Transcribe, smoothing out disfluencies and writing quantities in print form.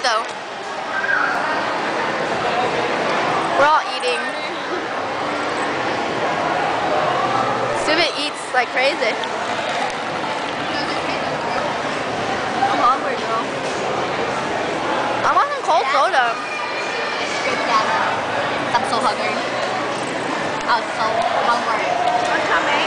though. We're all eating. Stupid eats like crazy. I'm hungry, girl. I want some cold soda. Straight data. I'm so hungry. I was so hungry.